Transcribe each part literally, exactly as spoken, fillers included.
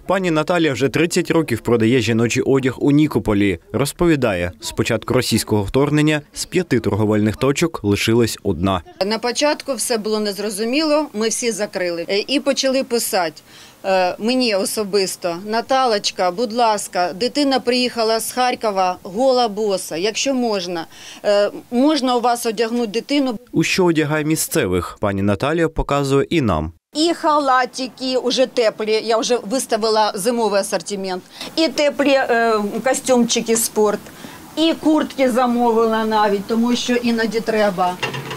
Пані Наталія вже тридцять років продає жіночий одяг у Нікополі. Розповідає, з початку російського вторгнення з п'яти торговельних точок лишилась одна. На початку все було незрозуміло, ми всі закрили. І почали писати мені особисто: Наталочка, будь ласка, дитина приїхала з Харкова, гола боса, якщо можна, можна у вас одягнути дитину. У що одягає місцевих, пані Наталія показує і нам. І халатики вже теплі, я вже виставила зимовий асортимент, і теплі е, костюмчики спорт, і куртки замовила навіть, тому що іноді треба.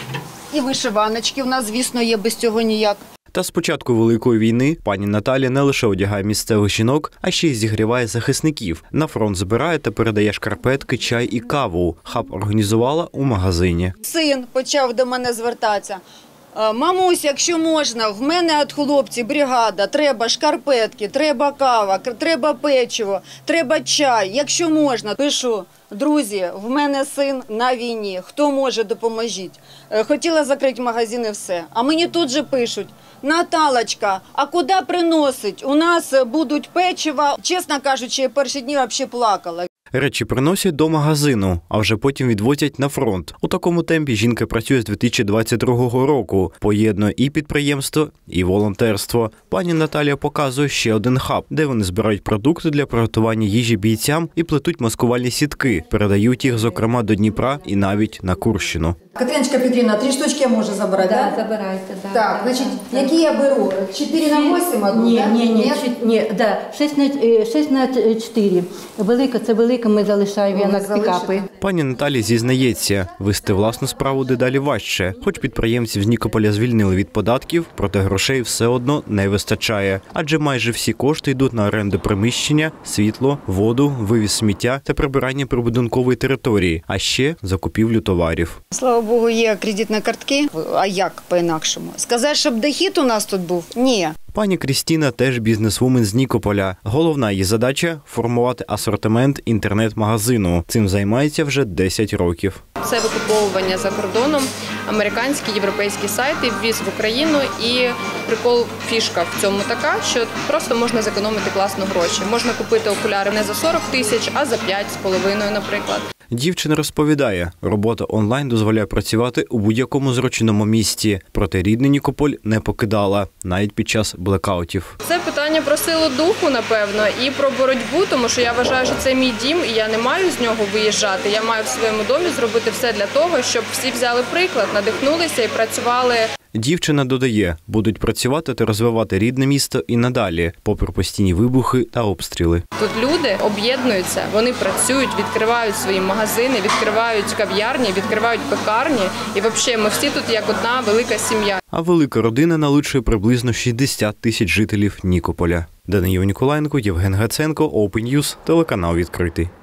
І вишиваночки в нас, звісно, є, без цього ніяк. Та з початку Великої війни пані Наталія не лише одягає місцевих жінок, а ще й зігріває захисників. На фронт збирає та передає шкарпетки, чай і каву. Хаб організувала у магазині. Син почав до мене звертатися. Мамусь, якщо можна, в мене від хлопців бригада, треба шкарпетки, треба кава, треба печиво, треба чай, якщо можна. Пишу: друзі, в мене син на війні, хто може, допоможіть. Хотіла закрити магазин і все. А мені тут же пишуть: Наталочка, а куди приносить? У нас будуть печива. Чесно кажучи, перші дні взагалі плакала. Речі приносять до магазину, а вже потім відвозять на фронт. У такому темпі жінка працює з дві тисячі двадцять другого року. Поєднує і підприємство, і волонтерство. Пані Наталія показує ще один хаб, де вони збирають продукти для приготування їжі бійцям і плетуть маскувальні сітки. Передають їх, зокрема, до Дніпра і навіть на Курщину. Катериночка Петрівна, три штучки я можу забрати, так? Так, да, забирайте. Да, так, да, значить, да, які я беру? чотири на вісім одну, ні, так? Ні, ні, ні, да, шість на чотири. Велика, це велика, ми залишаємо на пікапи. Пані Наталія зізнається, вести власну справу дедалі важче. Хоч підприємців з Нікополя звільнили від податків, проте грошей все одно не вистачає. Адже майже всі кошти йдуть на оренду приміщення, світло, воду, вивіз сміття та прибирання прибудинкової території, а ще закупівлю товарів. Слава Богу, є кредитні картки, а як по-інакшому? Сказати, щоб дохід у нас тут був? Ні. Пані Крістіна теж бізнесвумен з Нікополя. Головна її задача – формувати асортимент інтернет-магазину. Цим займається вже десять років. Це викуповування за кордоном, американські, європейські сайти, ввіз в Україну. І прикол, фішка в цьому така, що просто можна зекономити класно гроші. Можна купити окуляри не за сорок тисяч, а за п'ять з половиною, наприклад. Дівчина розповідає, робота онлайн дозволяє працювати у будь-якому зручному місці. Проте рідний Нікополь не покидала, навіть під час блекаутів. Це питання про силу духу, напевно, і про боротьбу, тому що я вважаю, що це мій дім, і я не маю з нього виїжджати. Я маю в своєму домі зробити все для того, щоб всі взяли приклад, надихнулися і працювали. Дівчина додає, будуть працювати та розвивати рідне місто і надалі, попри постійні вибухи та обстріли. Тут люди об'єднуються, вони працюють, відкривають свої магазини, відкривають кав'ярні, відкривають пекарні. І взагалі ми всі тут як одна велика сім'я. А велика родина налічує приблизно шістдесят тисяч жителів Нікополя. Даниїл Ніколаєнко, Євген Гаценко, Open News, телеканал відкритий.